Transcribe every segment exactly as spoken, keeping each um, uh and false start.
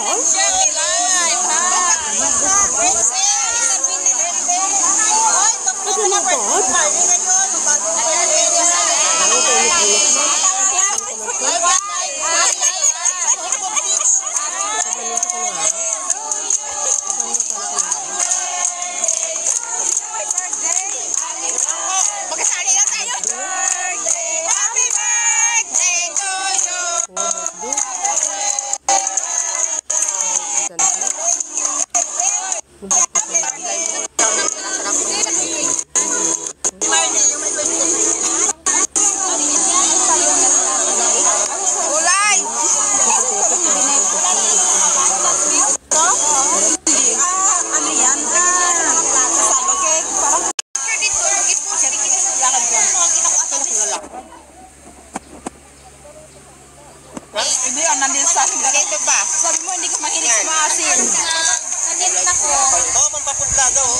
Hindi yan, nandito sa akin. Dito pa. Sabi mo, hindi ka mahilig sa maasin. Nandito na ko. Oo, oh, pampaputla daw.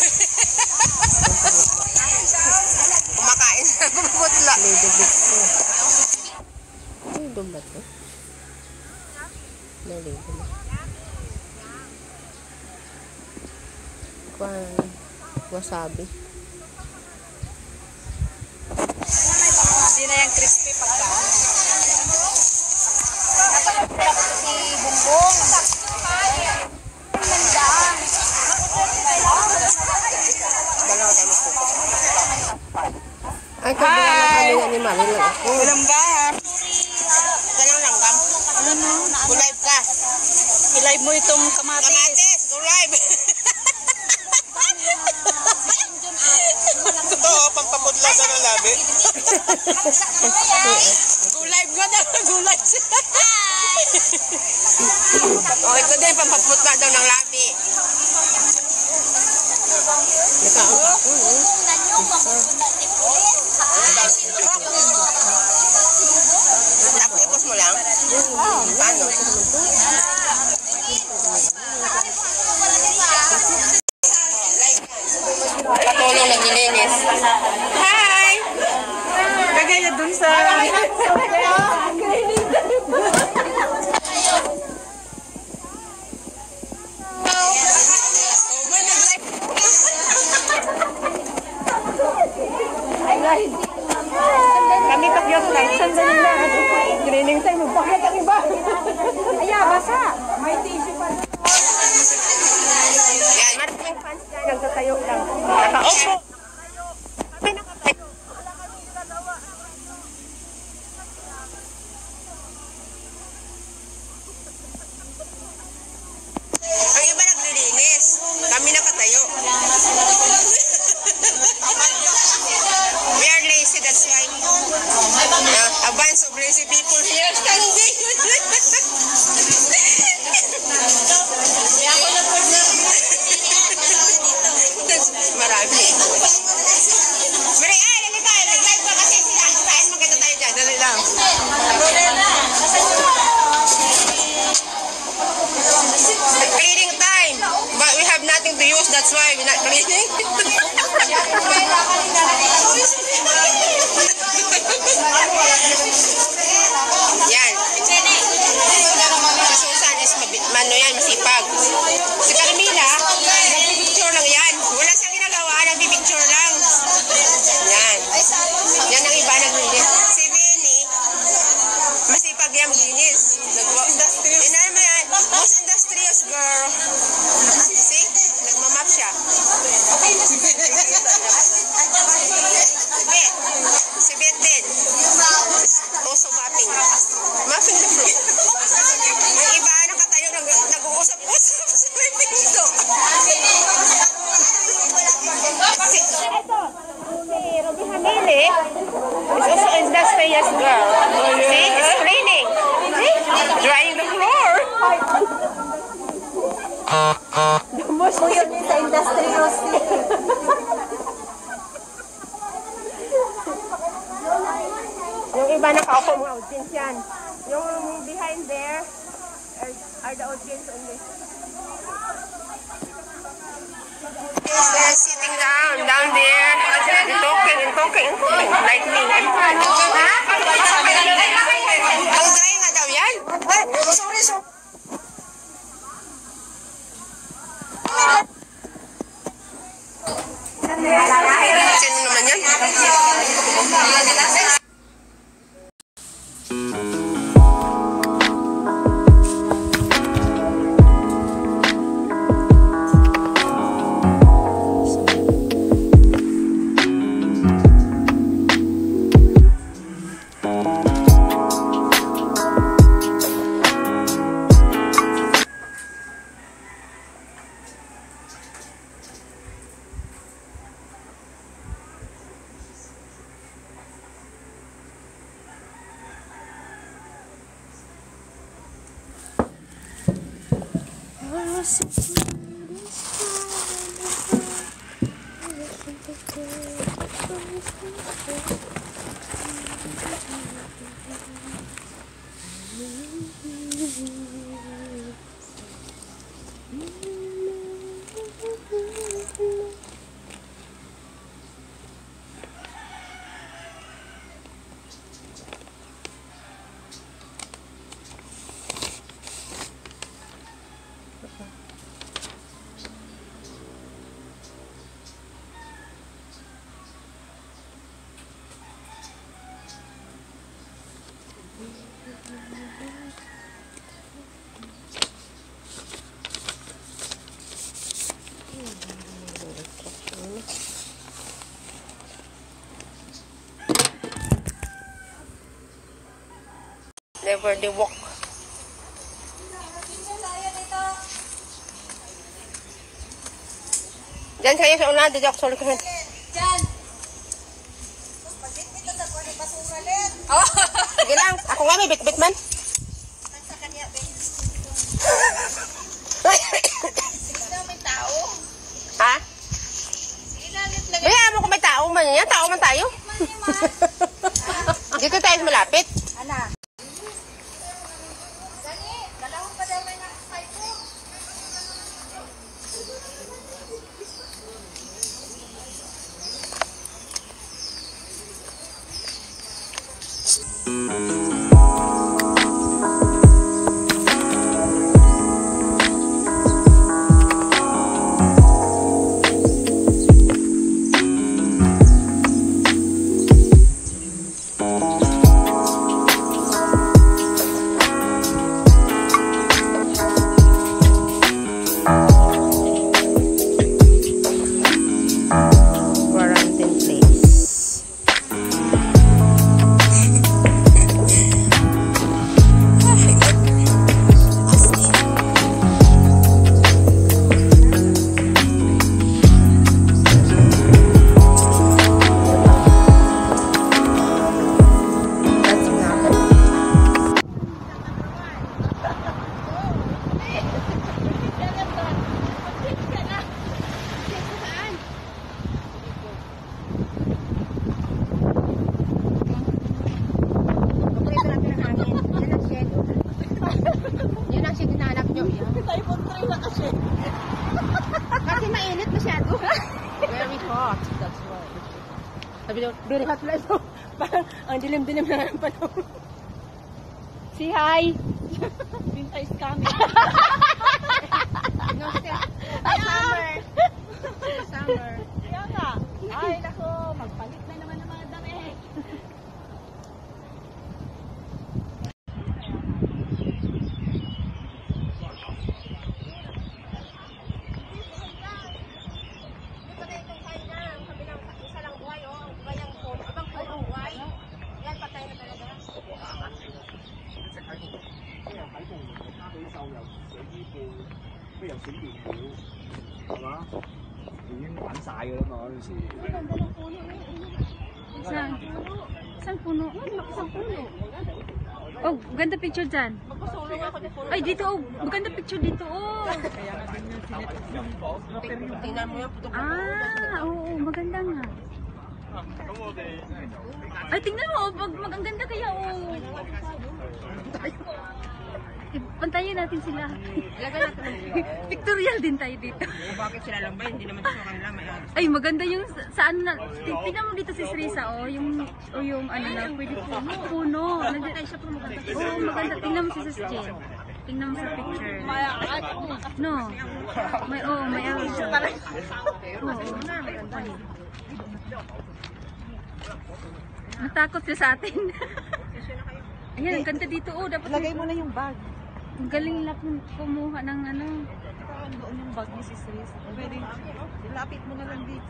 Kumakain sa pampaputla. Ano doon ba ito? Naligo na. Kwan, wasabi. Hindi na yung crispy pagka. Si Bumbong. Ay, kabila na kami ng animal. Ilang ako. Ilang gam. Ganang langgam. Ano na? Go-live ka. I-live mo itong kamatis. Kamatis, go-live. Totoo, pampapudla ka ng labi. Go-live nga na. Go-live siya. O, ito din, pampapudla daw ng labi. Nakaon pa ako, eh. Tapos ipos mo lang? Paano? Patulong naglilinis. Hi! Kagaya dun sa... Kami pakyot lang. Sandali na. Greening time. Magpakyot ang iba. Aya, basa. May tissue pa. Yan, maraming fans dyan. Nagtatayo lang. Nakaupo. Kami nakatayo. Ang iba naglilinis. Kami nakatayo. We are lazy, that's why. Uh, a bunch of lazy people here standing. Marami. Mari, ay, dali tayo. Nag-live pa kasi sila. Kain maganda tayo dyan. Dali lang. Cleaning time. But we have nothing to use, that's why we're not cleaning. Yan. Si Susan is mano yan, masipag. Si Carmila, nagpipicture lang yan. Wala siyang ginagawa, nagpipicture lang. Yan. Yan ang iba naglinis. Si Vinny, masipag yan maglinis. Inaano mo yan? Most industrious girl. See? Nagmamap siya. Bet. Si Bet din. Also mapping. Mapping the fruit. Yung iba nakatayo nag-uusap-usap sa may pinto. Si Ruby Hamili is also industrious girl. See? It's cleaning. See? Drying the floor. Most mo yun sa industrious. Yung iba nakaupo mga audience yan. Yung behind there are, are the audience only. They're sitting down, down there, and talking, and talking, and talking, like me. Ha? Ang dry nga daw yan? Sorry, sorry. Sino naman yan? Never the walk. Diyan kayo sa unahan, dito ako sulit kayo. Diyan. Oh, sige lang. Ako nga may bit-bit man. May tao. Ha? Kaya mo kung may tao man yan. Tao man tayo. Dito tayo malapit. Ana. Gani, dalawang pa daw may nakasay ko. Quarantine place. That's not. Yun ang shade na anak nyo. Typhoon three na kasi. Kasi mainit masyado. Very hot. That's why. Sabi daw, very hot lang ito. Parang ang dilim-dilim na ng panahon. Say hi. Winter is coming. No, still. Summer. Summer. Kaya nga. Ay, nako. Magpalit na naman ng mga damit. Saan? Saan puno? Saan puno? Oh, ganda picture dyan. Ay, dito oh. Maganda picture dito oh. Tingnan mo yung puto. Ah, oo, maganda nga. Ay, tingnan mo. Mag, mag ang ganda kaya oh. Okay, pantayin natin sila. Lagyan natin ng Pictorial din tayo dito. kung bakit sila lang ba, hindi naman sa kanila may alis. Ay, maganda yung sa- saan na. Ti- Tingnan mo dito si Srisa, oh, yung o yung ano na, pwede puno, puno. Nandiyan siya po maganda. Oh, maganda. Tingnan mo si Sis Jen. Tingnan mo sa picture. No. May oh, may ano siya. Oo. Natakot siya sa atin. Ayan, ang ganda dito. Oh, dapat Lagay mo na yung bag. ang galing lang kumuha ng ano. Doon yung bag ni Sis Riz. Pwede, lapit mo na lang dito.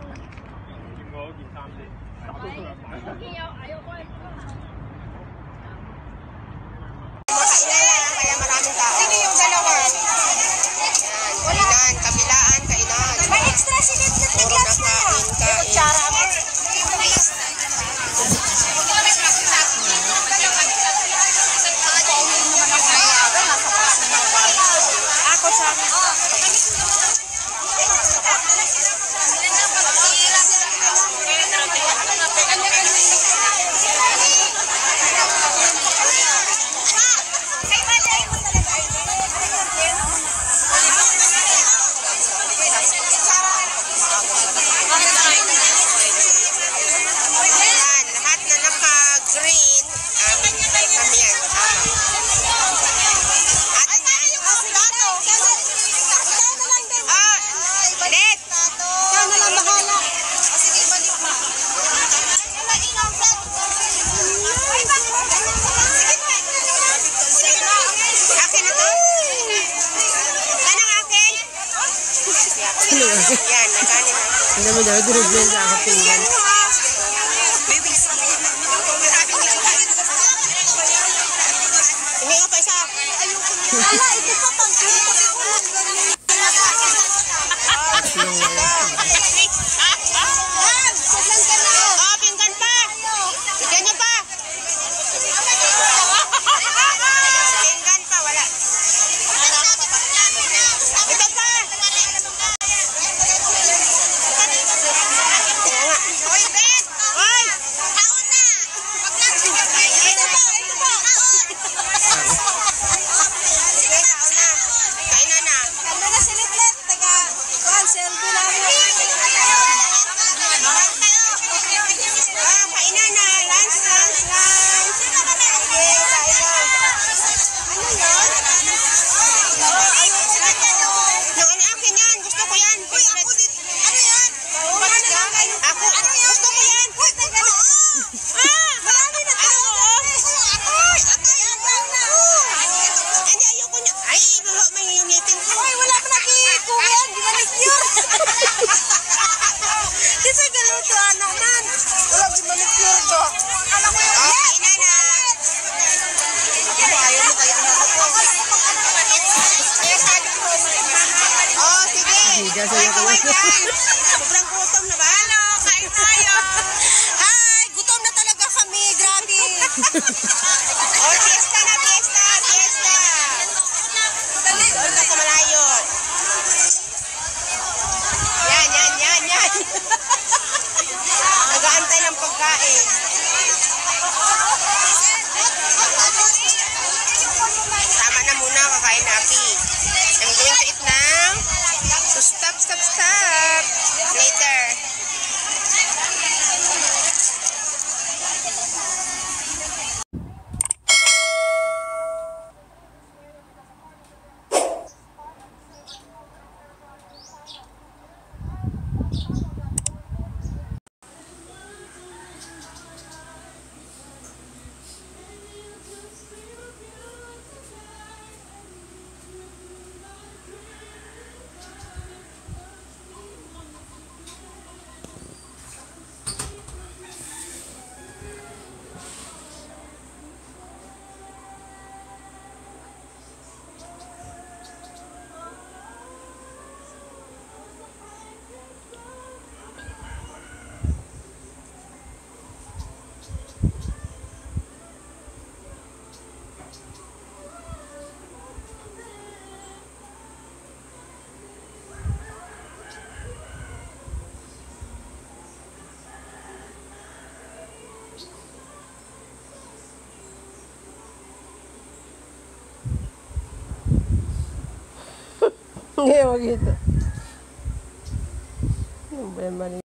Kainan, kaya maraming tao. Sige yung dalawa. Yan, kainan, kabilaan, kainan. May extra silip na tiglas na. Puro na kain, kain. Ako sa Yan, lahat na naka-green. Um, kami yan, kasama. Atin yan. Ah, ulit. Ikaw na lang bahala. Akin na to? Saan ang akin? Yan, may kanin na. Ang dami daw, durog yan sa aking yan. Baby. Hindi nga pa isa. Ala, ito pa pang Oh, pinggan pa. Bigyan niyo pa. Pinggan pa, wala. Ito pa. Hoy, Ben! Hoy! Taon na! Ito pa, ito pa. Sige, taon na. Kainan na. Ano na sinitlet? Taga, kuhan, selfie namin. Ah, kainan na. Lunch, lunch, lunch. Sige, kain na. Ano yun? Nang ano akin yan? Gusto ko yan. Uy, ako din. Ano yan? Ako. Gusto ko yan. Ah! Marami na tayo. Ay! Hindi, ayoko niya. Ay, baba, may yung ngipin ko. Ay, wala pa nakikuhan. Gimanicure. Kasi galutuan naman. Wala gimanicure to. Alam mo yun. Oh, kainan na. Ayaw mo kaya na ako. Kaya sabi ko. Oh, sige. Higa sa'yo ko. Wait lang. Sobrang gutom na ba? Hello, kain tayo. Hi, gutom na talaga kami. Grabe. Oh, fiesta na, fiesta, fiesta. Doon ka sa malayo. Yan, yan, yan, yan. Nag-aantay ng pagkain. Tama na muna, kakain na, Api. I'm going to eat now. So stop, stop, stop. Later. Hindi, wag ito. Ano ba yan, mali?